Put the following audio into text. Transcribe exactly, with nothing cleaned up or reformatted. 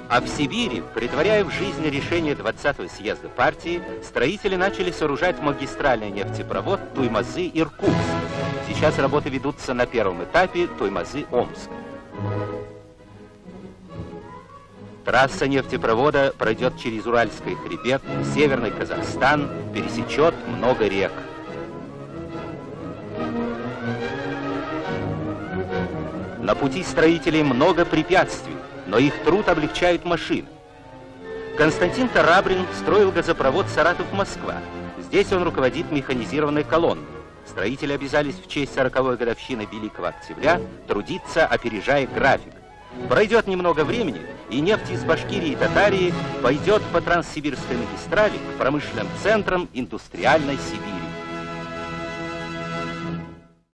А в Сибири, претворяя в жизнь решение двадцатого съезда партии, строители начали сооружать магистральный нефтепровод Туймазы-Иркутск. Сейчас работы ведутся на первом этапе Туймазы-Омск. Трасса нефтепровода пройдет через Уральский хребет, Северный Казахстан, пересечет много рек. На пути строителей много препятствий, но их труд облегчают машины. Константин Тарабрин строил газопровод Саратов-Москва. Здесь он руководит механизированной колонной. Строители обязались в честь сороковой годовщины Великого Октября трудиться, опережая график. Пройдет немного времени, и нефть из Башкирии и Татарии пойдет по Транссибирской магистрали к промышленным центрам индустриальной Сибири.